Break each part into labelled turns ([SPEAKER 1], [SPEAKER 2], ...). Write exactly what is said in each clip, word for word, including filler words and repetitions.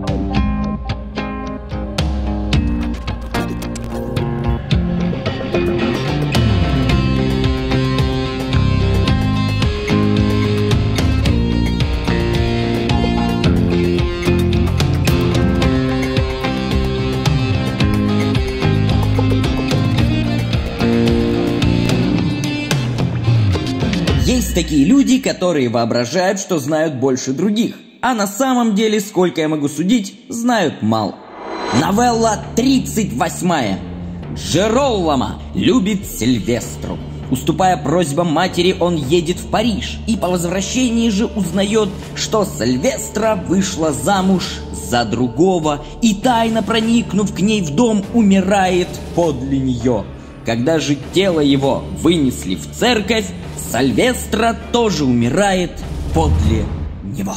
[SPEAKER 1] Есть такие люди, которые воображают, что знают больше других, а на самом деле, сколько я могу судить, знают мало. Новелла тридцать восьмая. Джероломо любит Сильвестру. Уступая просьбам матери, он едет в Париж и по возвращении же узнает, что Сильвестра вышла замуж за другого и, тайно проникнув к ней в дом, умирает подле нее. Когда же тело его вынесли в церковь, Сильвестра тоже умирает подле него.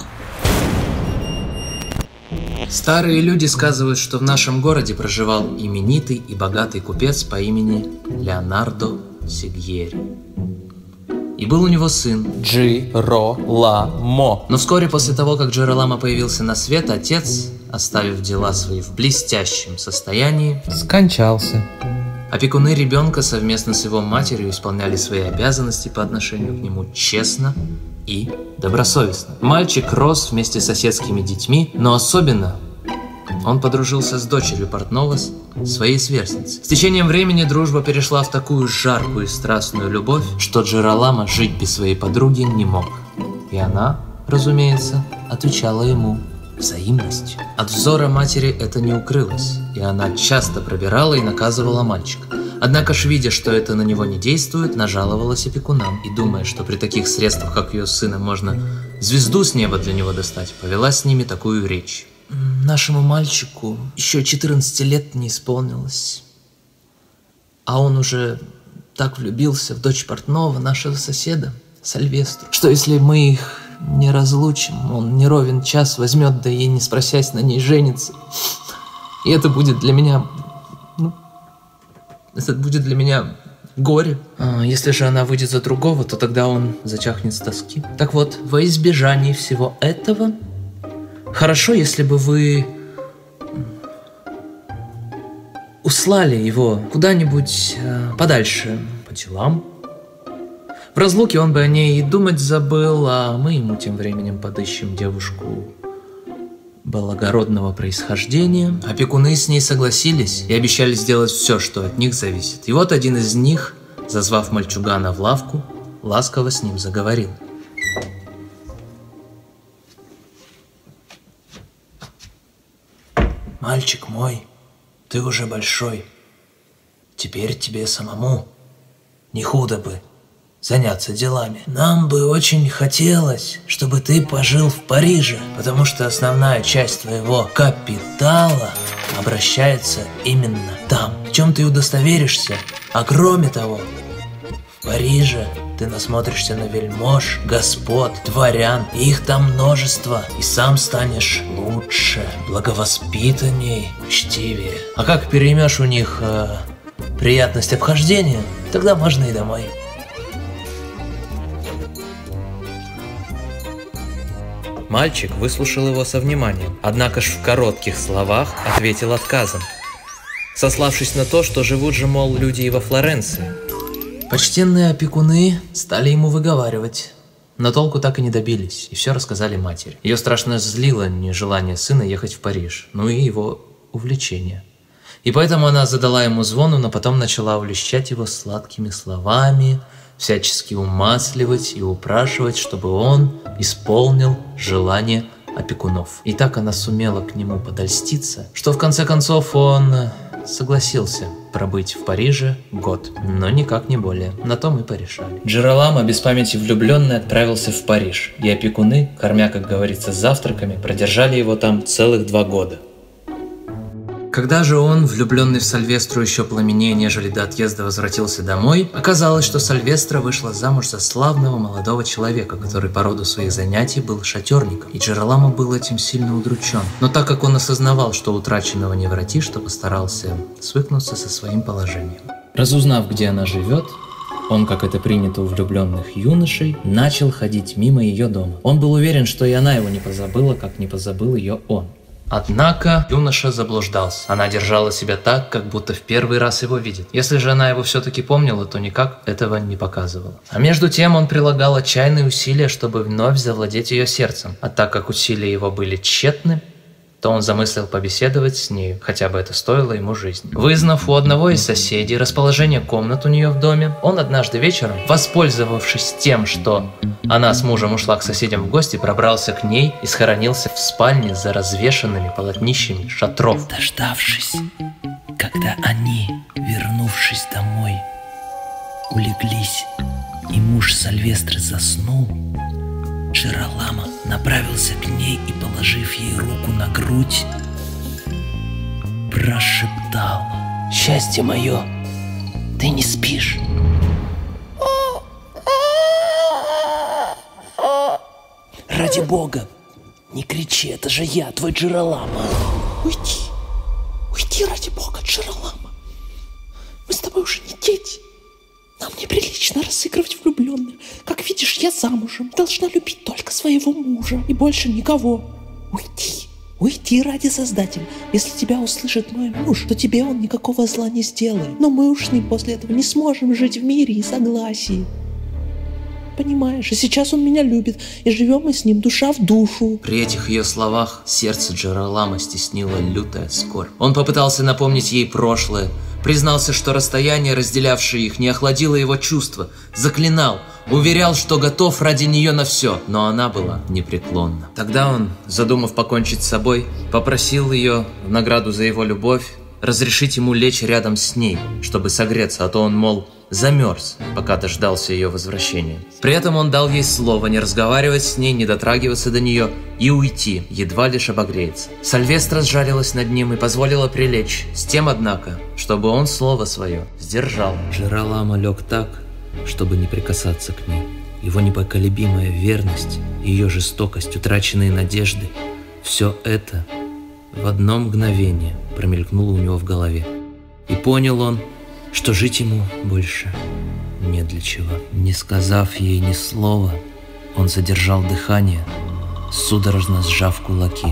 [SPEAKER 2] Старые люди сказывают, что в нашем городе проживал именитый и богатый купец по имени Леонардо Сильери. И был у него сын
[SPEAKER 3] Джироламо.
[SPEAKER 2] Но вскоре после того, как Джироламо появился на свет, отец, оставив дела свои в блестящем состоянии,
[SPEAKER 3] скончался.
[SPEAKER 2] Опекуны ребенка совместно с его матерью исполняли свои обязанности по отношению к нему честно и добросовестно. Мальчик рос вместе с соседскими детьми, но особенно он подружился с дочерью портного, своей сверстницей. С течением времени дружба перешла в такую жаркую и страстную любовь, что Джироламо жить без своей подруги не мог. И она, разумеется, отвечала ему взаимностью. От взора матери это не укрылось, и она часто пробирала и наказывала мальчика. Однако ж, видя, что это на него не действует, нажаловалась опекунам и, думая, что при таких средствах, как ее сына, можно звезду с неба для него достать, повела с ними такую речь. Нашему мальчику еще четырнадцати лет не исполнилось, а он уже так влюбился в дочь портного, нашего соседа, Сильвестру, что если мы их не разлучим, он не ровен час возьмет, да и не спросясь на ней женится. И это будет для меня... Ну, это будет для меня горе. А если же она выйдет за другого, то тогда он зачахнет с тоски. Так вот, во избежание всего этого, хорошо, если бы вы услали его куда-нибудь э, подальше по делам. В разлуке он бы о ней и думать забыл, а мы ему тем временем подыщем девушку благородного происхождения. Опекуны с ней согласились и обещали сделать все, что от них зависит. И вот один из них, зазвав мальчугана в лавку, ласково с ним заговорил. «Мальчик мой, ты уже большой. Теперь тебе самому не худо бы заняться делами. Нам бы очень хотелось, чтобы ты пожил в Париже, потому что основная часть твоего капитала обращается именно там, в чем ты удостоверишься. А кроме того, в Париже ты насмотришься на вельмож, господ, дворян, и их там множество, и сам станешь лучше, благовоспитанней, учтивее. А как переймешь у них э, приятность обхождения, тогда можно и домой». Мальчик выслушал его со вниманием, однако ж в коротких словах ответил отказом, сославшись на то, что живут же, мол, люди и во Флоренции. Почтенные опекуны стали ему выговаривать, но толку так и не добились, и все рассказали матери. Ее страшно злило нежелание сына ехать в Париж, ну и его увлечение. И поэтому она задала ему звону, но потом начала улещать его сладкими словами, всячески умасливать и упрашивать, чтобы он исполнил желание опекунов. И так она сумела к нему подольститься, что в конце концов он согласился пробыть в Париже год, но никак не более. На том и порешали. Джироламо, без памяти влюбленный, отправился в Париж, и опекуны, кормя, как говорится, завтраками, продержали его там целых два года. Когда же он, влюбленный в Сильвестру еще пламеннее, нежели до отъезда, возвратился домой, оказалось, что Сильвестра вышла замуж за славного молодого человека, который по роду своих занятий был шатерником, и Джироламо был этим сильно удручен. Но так как он осознавал, что утраченного не воротишь, то постарался свыкнуться со своим положением. Разузнав, где она живет, он, как это принято у влюбленных юношей, начал ходить мимо ее дома. Он был уверен, что и она его не позабыла, как не позабыл ее он. Однако юноша заблуждался. Она держала себя так, как будто в первый раз его видит. Если же она его все-таки помнила, то никак этого не показывала. А между тем он прилагал отчаянные усилия, чтобы вновь завладеть ее сердцем. А так как усилия его были тщетны, то он замыслил побеседовать с нею, хотя бы это стоило ему жизни. Вызнав у одного из соседей расположение комнат у нее в доме, он однажды вечером, воспользовавшись тем, что она с мужем ушла к соседям в гости, пробрался к ней и схоронился в спальне за развешанными полотнищами шатров.
[SPEAKER 3] Дождавшись, когда они, вернувшись домой, улеглись, и муж Сальвестры заснул, Джералама направился к ней и, положив ей руку на грудь, прошептал: «Счастье мое, ты не спишь?» «Ради Бога, не кричи, это же я, твой Джералама!»
[SPEAKER 4] «Уйди, уйди ради Бога, Джералама! Мы с тобой уже не дети. Нам неприлично разыгрывать влюбленных. Как видишь, я замужем, должна любить только своего мужа и больше никого. Уйди, уйди ради Создателя. Если тебя услышит мой муж, то тебе он никакого зла не сделает. Но мы уж с ним после этого не сможем жить в мире и согласии. Понимаешь, и сейчас он меня любит, и живем мы с ним душа в душу».
[SPEAKER 2] При этих ее словах сердце Джералама стеснило лютая скорбь. Он попытался напомнить ей прошлое, признался, что расстояние, разделявшее их, не охладило его чувства, заклинал, уверял, что готов ради нее на все, но она была непреклонна. Тогда он, задумав покончить с собой, попросил ее в награду за его любовь разрешить ему лечь рядом с ней, чтобы согреться, а то он, мол, замерз, пока дождался ее возвращения. При этом он дал ей слово не разговаривать с ней, не дотрагиваться до нее и уйти, едва лишь обогреется. Сальвестра сжалилась над ним и позволила прилечь, с тем, однако, чтобы он слово свое сдержал.
[SPEAKER 3] Джералама лег так, чтобы не прикасаться к ней. Его непоколебимая верность, ее жестокость, утраченные надежды – все это в одно мгновение промелькнуло у него в голове. И понял он, что жить ему больше не для чего. Не сказав ей ни слова, он задержал дыхание, судорожно сжав кулаки,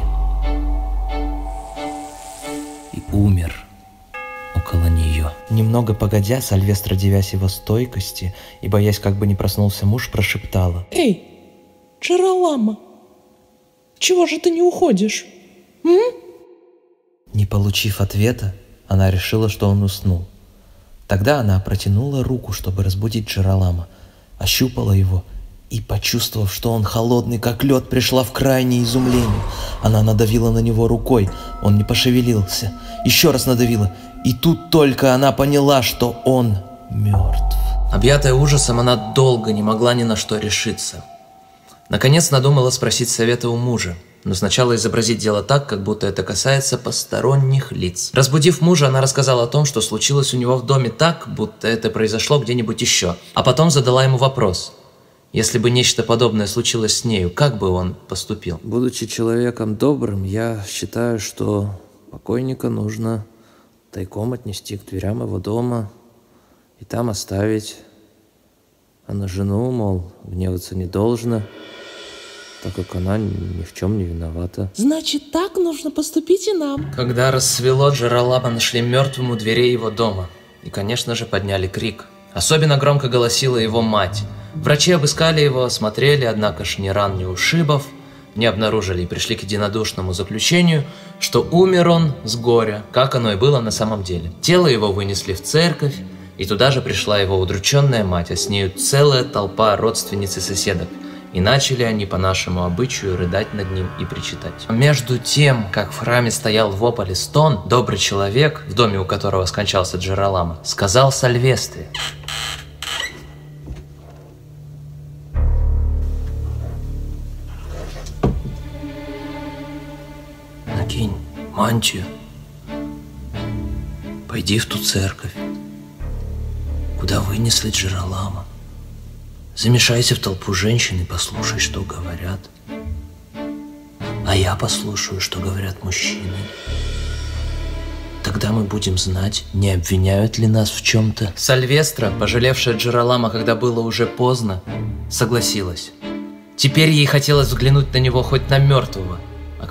[SPEAKER 3] и умер около нее. Немного погодя, Сальвестра, дивясь его стойкости и боясь, как бы не проснулся муж, прошептала:
[SPEAKER 4] «Эй, Джералама, чего же ты не уходишь? М?»
[SPEAKER 3] Не получив ответа, она решила, что он уснул. Тогда она протянула руку, чтобы разбудить Джералама, ощупала его и, почувствовав, что он холодный, как лед, пришла в крайнее изумление. Она надавила на него рукой, он не пошевелился. Еще раз надавила, и тут только она поняла, что он мертв.
[SPEAKER 2] Объятая ужасом, она долго не могла ни на что решиться. Наконец надумала спросить совета у мужа, но сначала изобразить дело так, как будто это касается посторонних лиц. Разбудив мужа, она рассказала о том, что случилось у него в доме так, будто это произошло где-нибудь еще. А потом задала ему вопрос: если бы нечто подобное случилось с нею, как бы он поступил?
[SPEAKER 3] Будучи человеком добрым, я считаю, что покойника нужно тайком отнести к дверям его дома и там оставить. А на жену, мол, гневаться не должно, так как она ни в чем не виновата.
[SPEAKER 4] «Значит, так нужно поступить и нам».
[SPEAKER 2] Когда рассвело, Джералама нашли мертвым у дверей его дома. И, конечно же, подняли крик. Особенно громко голосила его мать. Врачи обыскали его, осмотрели, однако ж ни ран, ни ушибов не обнаружили и пришли к единодушному заключению, что умер он с горя, как оно и было на самом деле. Тело его вынесли в церковь, и туда же пришла его удрученная мать, а с нею целая толпа родственниц и соседок. И начали они по нашему обычаю рыдать над ним и причитать. Между тем, как в храме стоял вопль и стон, добрый человек, в доме у которого скончался Джералама, сказал Сальвестре: «Накинь мантию, пойди в ту церковь, куда вынесли Джералама. Замешайся в толпу женщин и послушай, что говорят. А я послушаю, что говорят мужчины. Тогда мы будем знать, не обвиняют ли нас в чем-то». Сальвестра, пожалевшая Джералама, когда было уже поздно, согласилась. Теперь ей хотелось взглянуть на него хоть на мертвого, а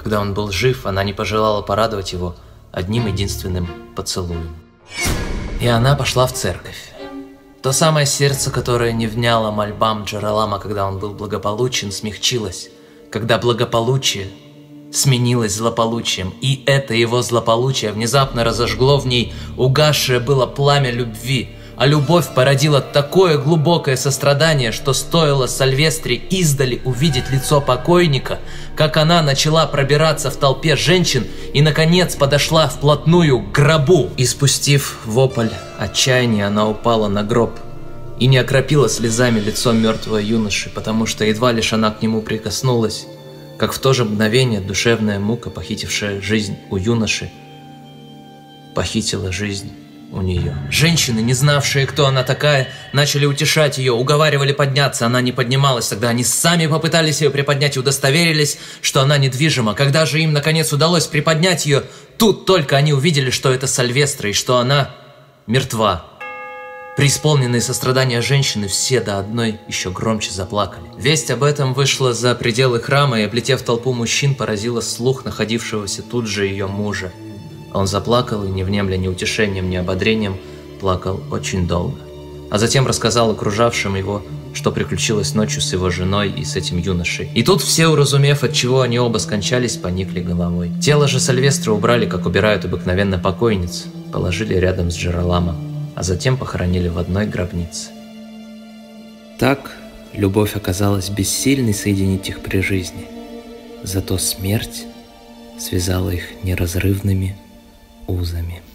[SPEAKER 3] когда он был жив, она не пожелала порадовать его одним единственным поцелуем. И она пошла в церковь. То самое сердце, которое не вняло мольбам Джералама, когда он был благополучен, смягчилось, когда благополучие сменилось злополучием, и это его злополучие внезапно разожгло в ней угасшее было пламя любви, а любовь породила такое глубокое сострадание, что стоило Сальвестре издали увидеть лицо покойника, как она начала пробираться в толпе женщин и, наконец, подошла вплотную к гробу. И спустив вопль отчаяния, она упала на гроб и не окропила слезами лицо мертвого юноши, потому что едва лишь она к нему прикоснулась, как в то же мгновение душевная мука, похитившая жизнь у юноши, похитила жизнь у нее. Женщины, не знавшие, кто она такая, начали утешать ее, уговаривали подняться, она не поднималась. Тогда они сами попытались ее приподнять и удостоверились, что она недвижима. Когда же им, наконец, удалось приподнять ее, тут только они увидели, что это Сальвестра и что она мертва. Преисполненные сострадания женщины все до одной еще громче заплакали. Весть об этом вышла за пределы храма и, облетев толпу мужчин, поразила слух находившегося тут же ее мужа. Он заплакал и, не внемля ни утешением, ни ободрением, плакал очень долго. А затем рассказал окружавшим его, что приключилось ночью с его женой и с этим юношей. И тут все, уразумев, от чего они оба скончались, поникли головой. Тело же Сальвестра убрали, как убирают обыкновенно покойниц, положили рядом с Джераламом, а затем похоронили в одной гробнице. Так любовь оказалась бессильной соединить их при жизни, зато смерть связала их неразрывными узами.